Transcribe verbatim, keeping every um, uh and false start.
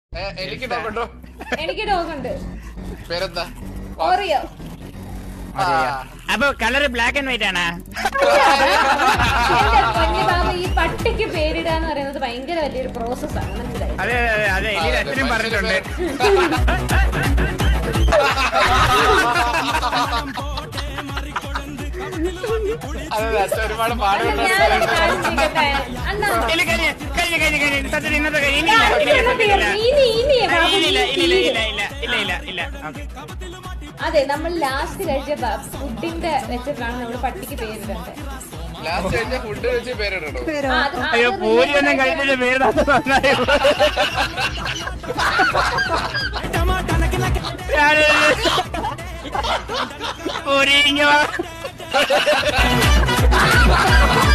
എനിക്ക് ഡോഗുണ്ടോ? എനിക്ക് ഡോഗുണ്ട്. പേരെന്താ? ഓറിയോ. അപ്പൊ കളറ് ബ്ലാക്ക് ആൻഡ് വൈറ്റ് ആണ്. ഈ പട്ടിക്ക് പേരിടാന്ന് പറയുന്നത് ഭയങ്കര വലിയൊരു പ്രോസസ് ആണ്, മനസ്സിലായി? അതെ അതെ അതെ എലിയുടെ അച്ഛനും പറഞ്ഞിട്ടുണ്ട്. ഒരുപാട് പാടുണ്ട്. അതെ, നമ്മൾ ലാസ്റ്റ് കഴിച്ച ഫുഡിന്റെ വെച്ചിട്ടാണ് നമ്മള് പട്ടിക്ക് പേരിടേണ്ടത്. ലാസ്റ്റ് കഴിച്ച ഫുഡ് വെച്ച് പേരിടണോ? അയ്യോ പൂരിയൊന്നും കഴിച്ചിട്ട് പേരിടാത്ത പൂരി